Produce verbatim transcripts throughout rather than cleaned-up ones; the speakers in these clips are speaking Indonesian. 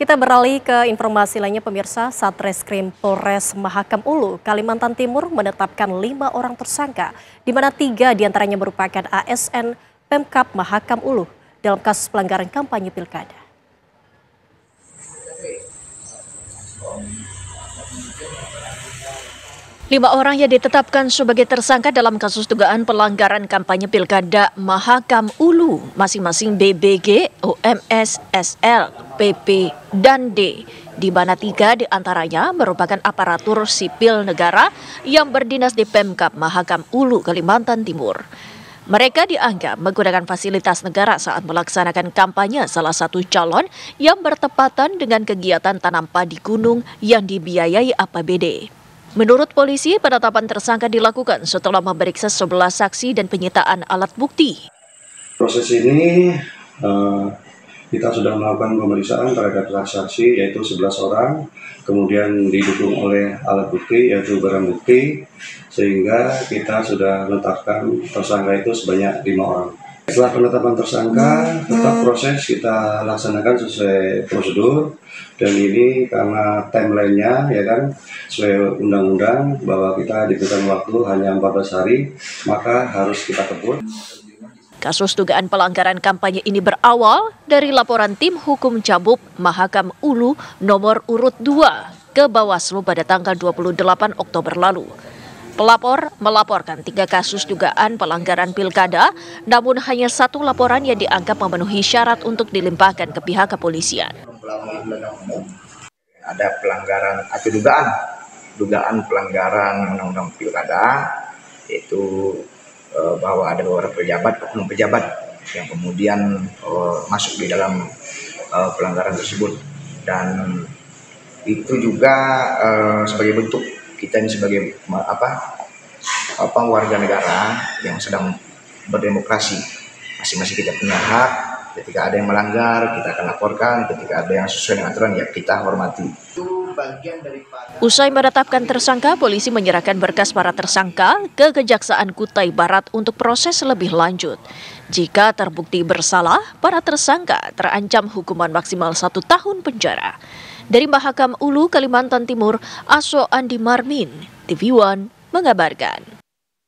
Kita beralih ke informasi lainnya pemirsa. Satreskrim Polres Mahakam Ulu, Kalimantan Timur menetapkan lima orang tersangka, di mana tiga diantaranya merupakan A S N Pemkab Mahakam Ulu dalam kasus pelanggaran kampanye pilkada. Lima orang yang ditetapkan sebagai tersangka dalam kasus dugaan pelanggaran kampanye pilkada Mahakam Ulu, masing-masing B B G, O M S, S L, P P, dan D, di mana tiga diantaranya merupakan aparatur sipil negara yang berdinas di Pemkab Mahakam Ulu, Kalimantan Timur. Mereka dianggap menggunakan fasilitas negara saat melaksanakan kampanye salah satu calon yang bertepatan dengan kegiatan tanam padi gunung yang dibiayai A P B D. Menurut polisi, penetapan tersangka dilakukan setelah memeriksa sebelas saksi dan penyitaan alat bukti. Proses ini uh, kita sudah melakukan pemeriksaan terhadap saksi yaitu sebelas orang, kemudian didukung oleh alat bukti yaitu barang bukti, sehingga kita sudah menetapkan tersangka itu sebanyak lima orang. Setelah penetapan tersangka, tetap proses kita laksanakan sesuai prosedur, dan ini karena timeline-nya ya kan sesuai undang-undang bahwa kita diberikan waktu hanya empat belas hari, maka harus kita kebut. Kasus dugaan pelanggaran kampanye ini berawal dari laporan tim hukum Cabub Mahakam Ulu nomor urut dua ke Bawaslu pada tanggal dua puluh delapan Oktober lalu. Pelapor melaporkan tiga kasus dugaan pelanggaran pilkada, namun hanya satu laporan yang dianggap memenuhi syarat untuk dilimpahkan ke pihak kepolisian. Ada pelanggaran atau dugaan, dugaan pelanggaran undang-undang pilkada, yaitu eh, bahwa ada beberapa pejabat, oknum pejabat yang kemudian eh, masuk di dalam eh, pelanggaran tersebut, dan itu juga eh, sebagai bentuk kita ini sebagai apa, apa warga negara yang sedang berdemokrasi, masing-masing kita punya hak. Ketika ada yang melanggar, kita akan laporkan. Ketika ada yang sesuai dengan aturan, ya kita hormati. Usai menetapkan tersangka, polisi menyerahkan berkas para tersangka ke Kejaksaan Kutai Barat untuk proses lebih lanjut. Jika terbukti bersalah, para tersangka terancam hukuman maksimal satu tahun penjara. Dari Mahakam Ulu, Kalimantan Timur, Aso Andi Marmin, T V One mengabarkan.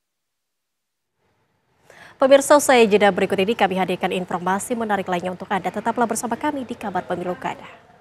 Pemirsa, usai jeda berikut ini kami hadirkan informasi menarik lainnya untuk Anda. Tetaplah bersama kami di Kabar Pemilu Kada.